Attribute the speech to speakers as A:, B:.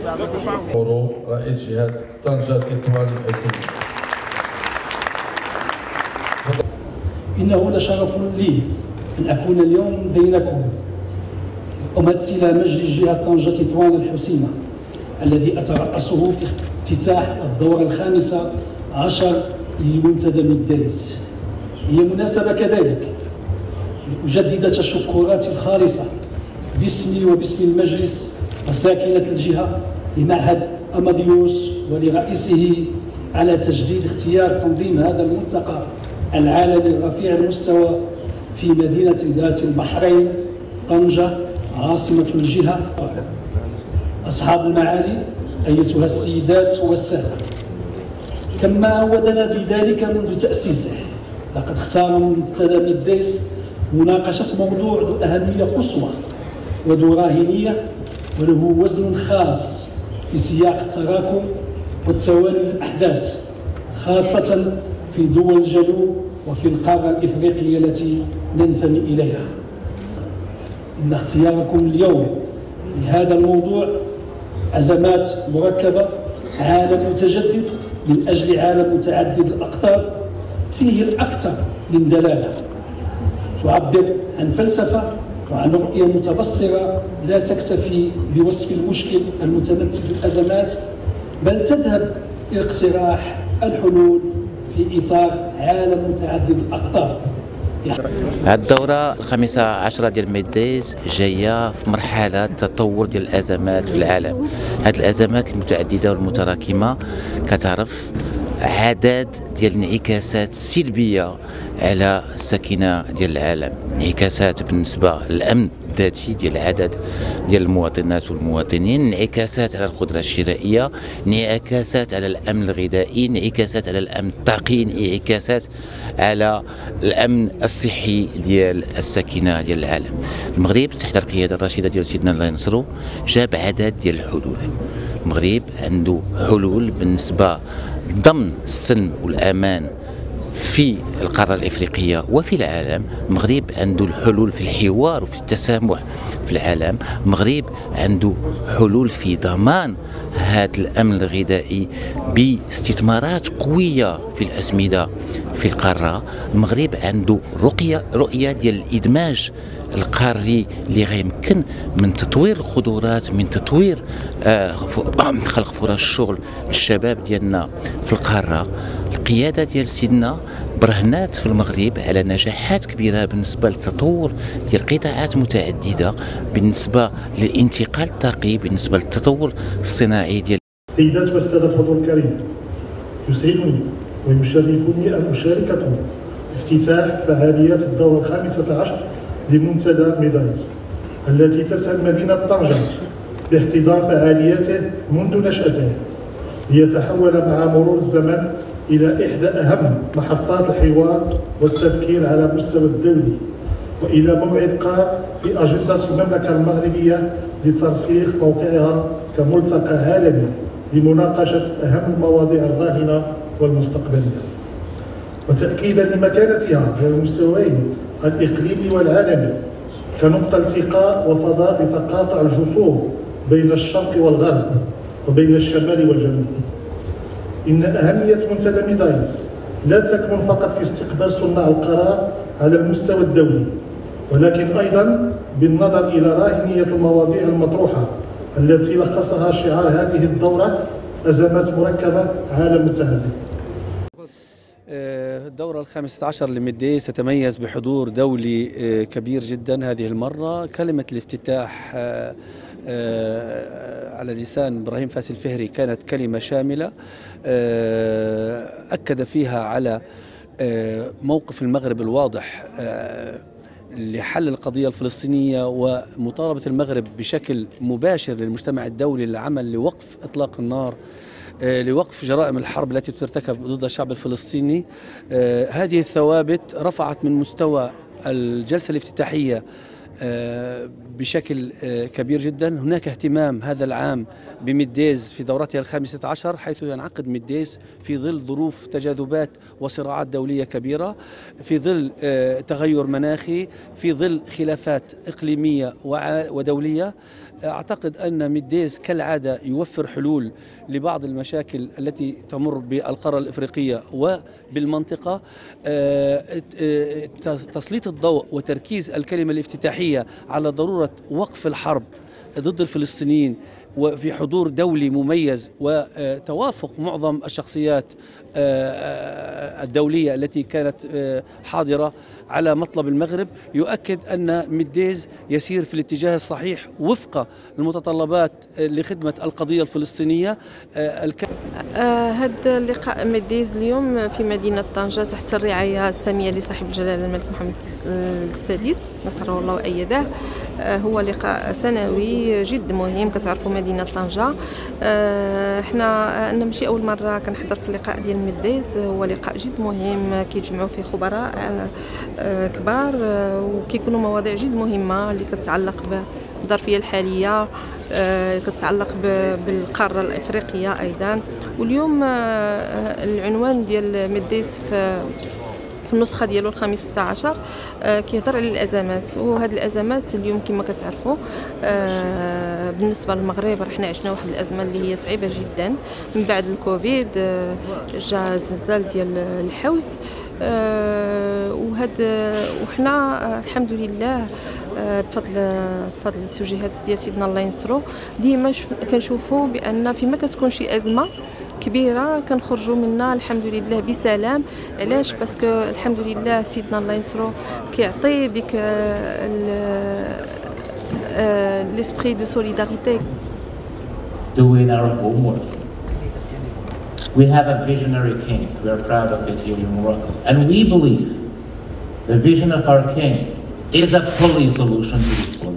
A: رئيس جهة طنجة تطوان الحسيني.
B: إنه لشرف لي أن أكون اليوم بينكم أمثل مجلس جهة طنجة تطوان الحسينة الذي أترأسه في افتتاح الدورة الخامسة عشر لمنتدى ميدايز. هي مناسبة كذلك لأجدد تشكراتي الخالصة باسمي وباسم المجلس وساكنة الجهة لمعهد أماديوس ولرئيسه على تجديد اختيار تنظيم هذا الملتقى العالمي رفيع المستوى في مدينة ذات البحرين طنجة عاصمة الجهة. أصحاب المعالي أيتها السيدات والسادة، كما عودنا بذلك منذ تأسيسه لقد اختار منتدى ميدايز مناقشة موضوع ذو أهمية قصوى وذو راهنية وله وزن خاص في سياق التراكم والتوالي الأحداث خاصة في دول الجنوب وفي القارة الإفريقية التي ننتمي إليها. إن اختياركم اليوم لهذا الموضوع أزمات مركبة، عالم متجدد من أجل عالم متعدد الأقطاب فيه الأكثر من دلالة تعبر عن فلسفة وعن رؤية متبصرة لا تكتفي بوصف المشكل المتمثل في الأزمات، بل تذهب إلى اقتراح الحلول في إطار عالم متعدد الأقطاب.
C: الدورة الخامسة عشرة ديال ميدايز جاية في مرحلة تطور ديال الأزمات في العالم. هذه الأزمات المتعددة والمتراكمة كتعرف عدد ديال الانعكاسات سلبية على السكينة ديال العالم، انعكاسات بالنسبة للأمن الذاتي ديال العدد ديال المواطنات والمواطنين، انعكاسات على القدرة الشرائية، انعكاسات على الأمن الغذائي، انعكاسات على الأمن الطاقي، انعكاسات على الأمن الصحي ديال السكينة ديال العالم. المغرب تحت القيادة الرشيدة ديال سيدنا الله ينصرو جاب عدد ديال الحلول. المغرب عنده حلول بالنسبة ضمن السلم والأمان في القارة الإفريقية وفي العالم. المغرب عنده الحلول في الحوار وفي التسامح في العالم. المغرب عنده حلول في ضمان هذا الأمن الغذائي باستثمارات قوية في الأسمدة في القارة. المغرب عنده رؤية ديال الإدماج القاري اللي غيمكن من تطوير القدرات، من تطوير خلق فرص الشغل للشباب ديالنا في القارة. القيادة ديال سيدنا برهنات في المغرب على نجاحات كبيرة بالنسبة للتطور ديال قطاعات متعددة، بالنسبة للانتقال الطاقي، بالنسبة للتطور الصناعي ديال.
D: السيدات والسادة الحضور الكريم، يسعدني ويشرفني أن أشارككم افتتاح فعاليات الدورة الخامسة عشر لمنتدى ميدايز التي تسعد مدينة طنجة باحتضان فعالياته منذ نشأته، ليتحول مع مرور الزمن إلى إحدى أهم محطات الحوار والتفكير على المستوى الدولي، وإلى موعد قار في أجندة المملكة المغربية لترسيخ موقعها كملتقى عالمي لمناقشة أهم المواضيع الراهنة والمستقبلية، وتأكيدا لمكانتها على المستويين الإقليمي والعالمي كنقطة التقاء وفضاء لتقاطع الجسور بين الشرق والغرب وبين الشمال والجنوب. إن أهمية منتدى ميدايز لا تكمن فقط في استقبال صناع القرار على المستوى الدولي، ولكن أيضا بالنظر إلى راهنية المواضيع المطروحة التي لخصها شعار هذه الدورة: أزمات مركبة، عالم متعدد.
E: الدورة الخامسة عشر لميدايز تتميز بحضور دولي كبير جدا هذه المرة. كلمة الافتتاح على لسان إبراهيم فاسي الفهري كانت كلمة شاملة، أكد فيها على موقف المغرب الواضح لحل القضية الفلسطينية ومطالبة المغرب بشكل مباشر للمجتمع الدولي للعمل لوقف إطلاق النار، لوقف جرائم الحرب التي ترتكب ضد الشعب الفلسطيني. هذه الثوابت رفعت من مستوى الجلسة الافتتاحية بشكل كبير جدا. هناك اهتمام هذا العام بميديز في دورتها ال15، حيث ينعقد ميديز في ظل ظروف تجاذبات وصراعات دولية كبيرة، في ظل تغير مناخي، في ظل خلافات إقليمية ودولية. أعتقد أن ميديز كالعادة يوفر حلول لبعض المشاكل التي تمر بالقارة الإفريقية وبالمنطقة. تسليط الضوء وتركيز الكلمة الافتتاحية على ضرورة وقف الحرب ضد الفلسطينيين وفي حضور دولي مميز وتوافق معظم الشخصيات الدولية التي كانت حاضرة على مطلب المغرب، يؤكد أن ميديز يسير في الاتجاه الصحيح وفق المتطلبات لخدمة القضية الفلسطينية.
F: هذا اللقاء ميديز اليوم في مدينة طنجة تحت الرعاية السامية لصاحب الجلالة الملك محمد السادس نصره الله وأيده. هو لقاء سنوي جد مهم. كتعرفوا مدينة طنجة انا ماشي اول مره كنحضر في اللقاء ديال ميديز. هو لقاء جد مهم كيتجمعوا فيه خبراء كبار وكيكونوا مواضيع جد مهمه اللي كتعلق بالظرفيه الحاليه، كتعلق بالقاره الافريقيه ايضا. واليوم العنوان ديال ميديز في النسخه ديالو الخامس 16 كيهضر على الازمات. وهاد الازمات اليوم كما كتعرفوا بالنسبه للمغرب رحنا عشنا واحد الازمه اللي هي صعيبه جدا من بعد الكوفيد. جا الزلزال ديال الحوس وحنا الحمد لله بفضل التوجيهات ديال سيدنا الله ينصرو ديما كنشوفوا بان فيما كتكون شي ازمه كبيره كنخرجوا منها الحمد لله بسلام. علاش؟ باسكو الحمد لله سيدنا الله ينصرو كيعطي ديك l'esprit de solidarité.
G: Doing our homework. We have a visionary king. We are proud of it here in Morocco. And we believe the vision of our king is a fully solution to this problem.